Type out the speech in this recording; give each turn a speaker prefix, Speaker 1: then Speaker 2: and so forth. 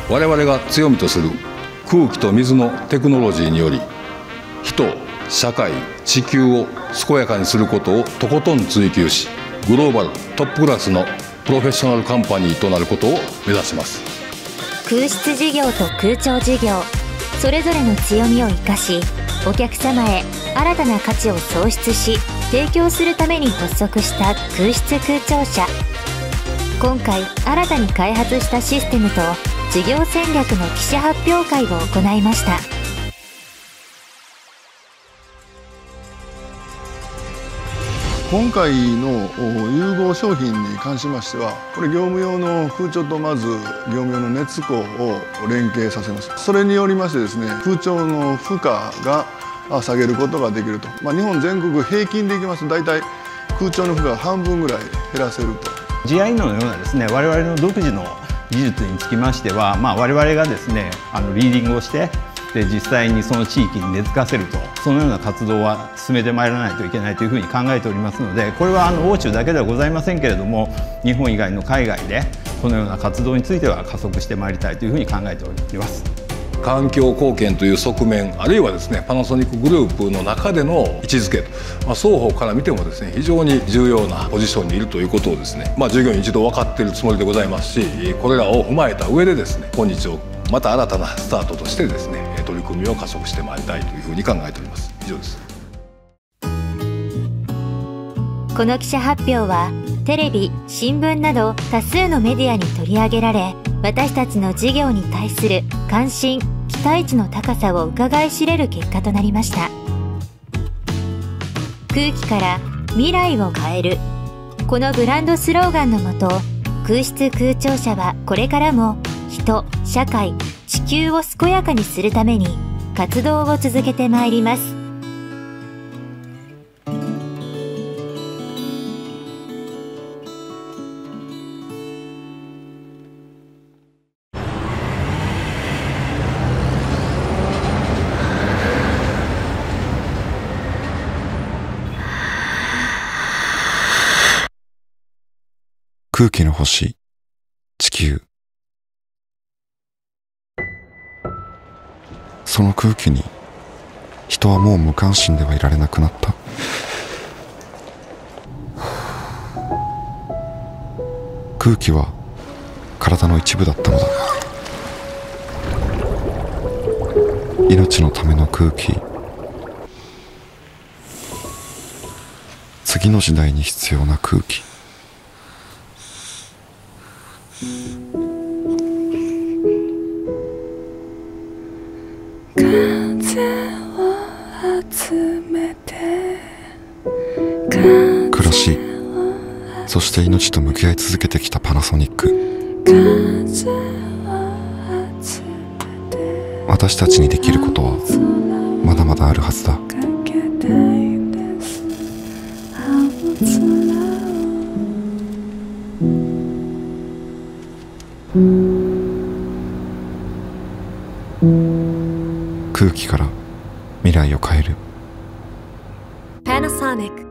Speaker 1: 我々が強みとする空気と水のテクノロジーにより、人、社会、地球を健やかにすることをとことん追求し、グローバルトップクラスのプロフェッショナルカンパニーとなることを目指します。
Speaker 2: 空室事業と空調事業、それぞれの強みを生かし、お客様へ新たな価値を創出し提供するために発足した空室空調社。今回新たに開発したシステムと事業戦略の記者発表会を行いました。
Speaker 3: 今回の融合商品に関しましては、これ業務用の空調とまず業務用の熱庫を連携させます。それによりましてですね、空調の負荷が下げることができると。日本全国平均でいきますと大体空調の負荷が半分ぐらい減らせると。
Speaker 4: GI のようなですね、我々の独自の技術につきましては、我々がですねリーディングをしてで実際にその地域に根付かせると、そのような活動は進めてまいらないといけないというふうに考えておりますので、これは欧州だけではございませんけれども、日本以外の海外でこのような活動については加速してまいりたいというふうに考えております。
Speaker 1: 環境貢献という側面、あるいはですねパナソニックグループの中での位置づけと、双方から見てもですね非常に重要なポジションにいるということをですね、従業員一度分かっているつもりでございますし、これらを踏まえた上でですね、今日をまた新たなスタートとしてですね取り組みを加速してまいりたいというふうに考えております。以上です。
Speaker 2: この記者発表はテレビ、新聞など多数のメディアに取り上げられ、私たちの事業に対する関心・期待値の高さを伺い知れる結果となりました。空気から未来を変える、このブランドスローガンのもと、空室空調社はこれからも人、社会、地球を健やかにするために活動を続けてまいります。
Speaker 5: 空気の星、地球。その空気に人はもう無関心ではいられなくなった。空気は体の一部だったのだ。命のための空気、次の時代に必要な空気。暮らし、そして命と向き合い続けてきたパナソニック。私たちにできることはまだまだあるはずだ。空気から未来を変える。 Panasonic